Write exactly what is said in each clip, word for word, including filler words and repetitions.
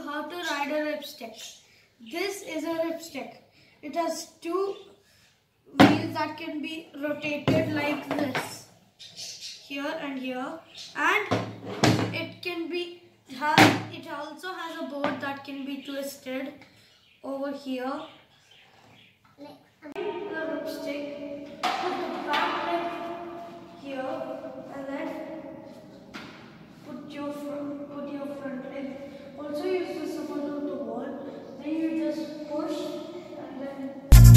how to ride a ripstick. This is a ripstick. It has two wheels that can be rotated like this, here and here, and it can be has it also has a board that can be twisted over here. The ripstick, put the back leg here, and then put your front, put your front leg. Also use the support of the wall. Then you just push and then.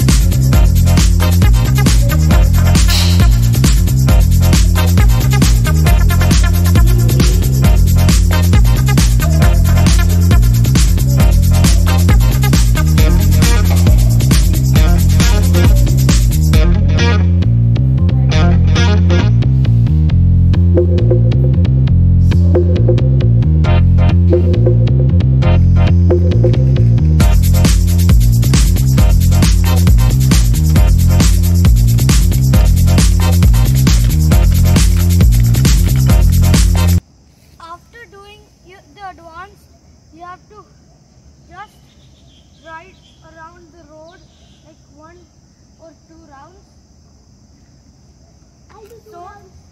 The advanced, you have to just ride around the road like one or two rounds. I do two so rounds.